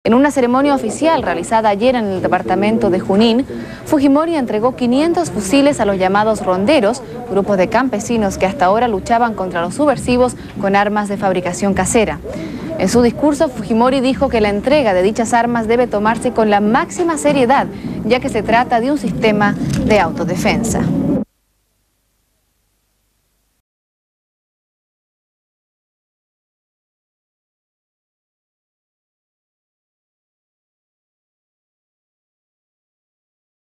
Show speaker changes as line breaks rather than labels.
En una ceremonia oficial realizada ayer en el departamento de Junín, Fujimori entregó 500 fusiles a los llamados ronderos, grupos de campesinos que hasta ahora luchaban contra los subversivos con armas de fabricación casera. En su discurso, Fujimori dijo que la entrega de dichas armas debe tomarse con la máxima seriedad, ya que se trata de un sistema de autodefensa.